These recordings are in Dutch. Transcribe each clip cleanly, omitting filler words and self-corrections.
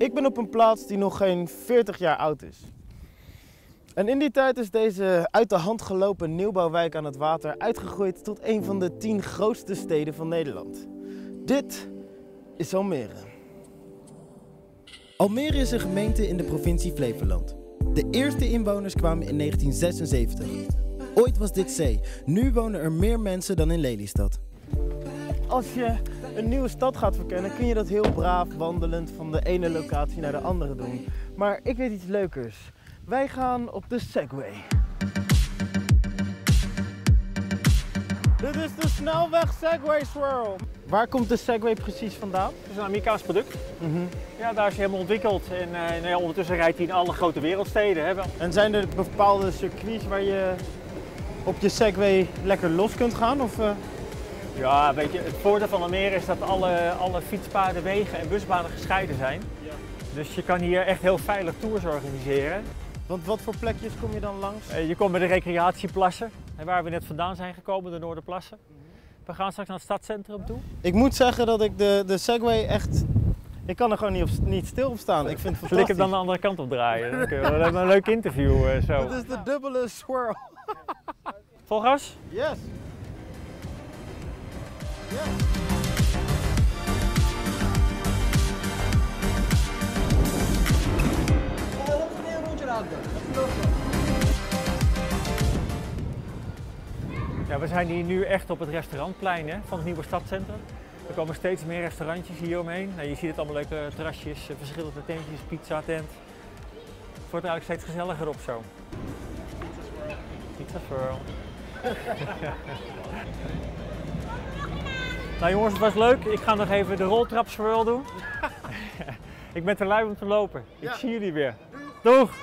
Ik ben op een plaats die nog geen 40 jaar oud is. En in die tijd is deze uit de hand gelopen nieuwbouwwijk aan het water uitgegroeid tot een van de 10 grootste steden van Nederland. Dit is Almere. Almere is een gemeente in de provincie Flevoland. De eerste inwoners kwamen in 1976. Ooit was dit zee. Nu wonen er meer mensen dan in Lelystad. Als je een nieuwe stad gaat verkennen, kun je dat heel braaf wandelend van de ene locatie naar de andere doen. Maar ik weet iets leukers. Wij gaan op de Segway. Dit is de snelweg Segway Swirl. Waar komt de Segway precies vandaan? Het is een Amerikaans product. Ja, daar is hij helemaal ontwikkeld en ondertussen rijdt hij in alle grote wereldsteden. Hè, wel. En zijn er bepaalde circuits waar je op je Segway lekker los kunt gaan? Of, Ja, weet je, het voordeel van Almere is dat alle fietspaden, wegen en busbanen gescheiden zijn. Ja. Dus je kan hier echt heel veilig tours organiseren. Want wat voor plekjes kom je dan langs? Je komt bij de recreatieplassen, waar we net vandaan zijn gekomen, de Noorderplassen. We gaan straks naar het stadscentrum toe. Ik moet zeggen dat ik de Segway echt... Ik kan er gewoon niet stil op staan. Ik vind het fantastisch. Zal ik hem dan de andere kant op draaien? Dan kunnen we een leuk interview zo. Het is de dubbele swirl. Vol gas? Yes. Yes. Ja, we zijn hier nu echt op het restaurantplein van het nieuwe stadscentrum. Er komen steeds meer restaurantjes hier omheen. Nou, je ziet het allemaal leuke terrasjes, verschillende tentjes, pizza tent. Het wordt eigenlijk steeds gezelliger op zo. Pizza swirl. Nou jongens, het was leuk. Ik ga nog even de roltrap swirl doen. Ik ben te lui om te lopen. Ik zie jullie weer. Doeg!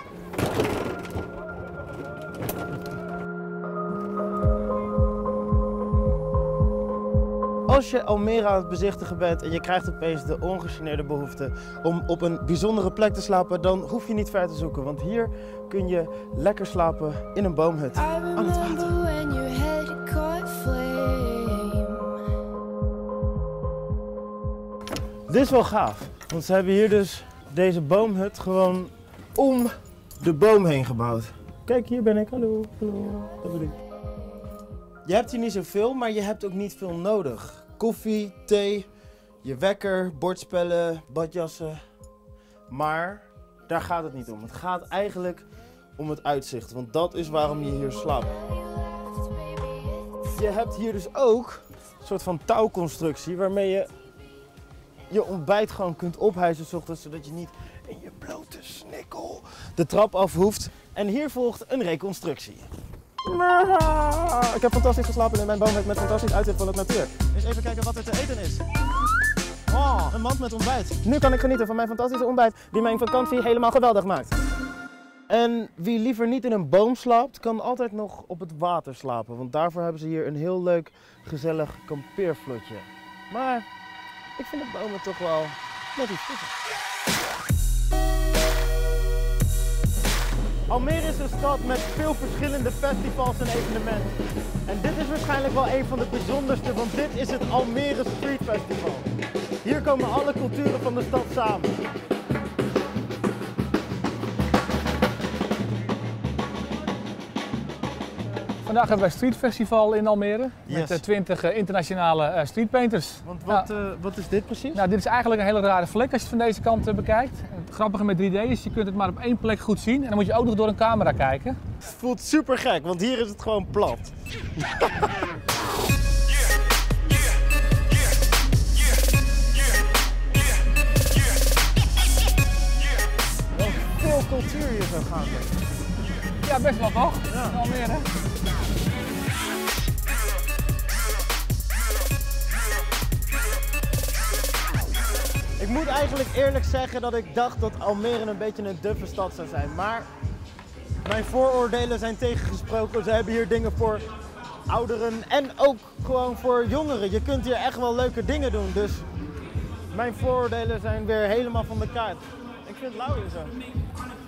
Als je Almere aan het bezichtigen bent en je krijgt opeens de ongegeneerde behoefte om op een bijzondere plek te slapen, dan hoef je niet ver te zoeken. Want hier kun je lekker slapen in een boomhut aan het water. Dit is wel gaaf, want ze hebben hier dus deze boomhut gewoon om de boom heen gebouwd. Kijk, hier ben ik. Hallo, hallo. Dat ben ik. Je hebt hier niet zoveel, maar je hebt ook niet veel nodig. Koffie, thee, je wekker, bordspellen, badjassen. Maar daar gaat het niet om. Het gaat eigenlijk om het uitzicht, want dat is waarom je hier slaapt. Je hebt hier dus ook een soort van touwconstructie waarmee je je ontbijt gewoon kunt ophijsen 's ochtends, zodat je niet in je blote snikkel de trap af hoeft. En hier volgt een reconstructie. Ik heb fantastisch geslapen in mijn boomhut met fantastisch uitzicht van het natuur. Eens even kijken wat er te eten is. Oh, een mand met ontbijt. Nu kan ik genieten van mijn fantastische ontbijt die mijn vakantie helemaal geweldig maakt. En wie liever niet in een boom slaapt, kan altijd nog op het water slapen. Want daarvoor hebben ze hier een heel leuk, gezellig kampeervlotje. Maar ik vind de bomen toch wel net iets vroeger. Almere is een stad met veel verschillende festivals en evenementen. En dit is waarschijnlijk wel een van de bijzonderste, want dit is het Almere Street Festival. Hier komen alle culturen van de stad samen. Vandaag hebben wij Street Festival in Almere met 20 internationale streetpainters. Want wat is dit precies? Nou, dit is eigenlijk een hele rare vlek als je het van deze kant bekijkt. Het grappige met 3D is, je kunt het maar op één plek goed zien en dan moet je ook nog door een camera kijken. Het voelt super gek, want hier is het gewoon plat. Veel cultuur hier zo gaan. Ja, best wel toch? Ja. Almere. Ik moet eigenlijk eerlijk zeggen dat ik dacht dat Almere een beetje een duffe stad zou zijn. Maar mijn vooroordelen zijn tegengesproken. Ze hebben hier dingen voor ouderen en ook gewoon voor jongeren. Je kunt hier echt wel leuke dingen doen. Dus mijn vooroordelen zijn weer helemaal van de kaart. Ik vind het lauw hier zo.